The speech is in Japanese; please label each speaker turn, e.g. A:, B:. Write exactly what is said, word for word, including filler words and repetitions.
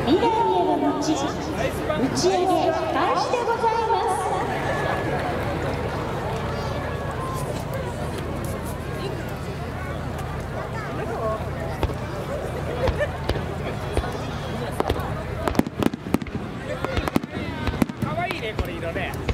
A: 未来への道、打ち上げ開始でございます。
B: かわいいね、これ色ね。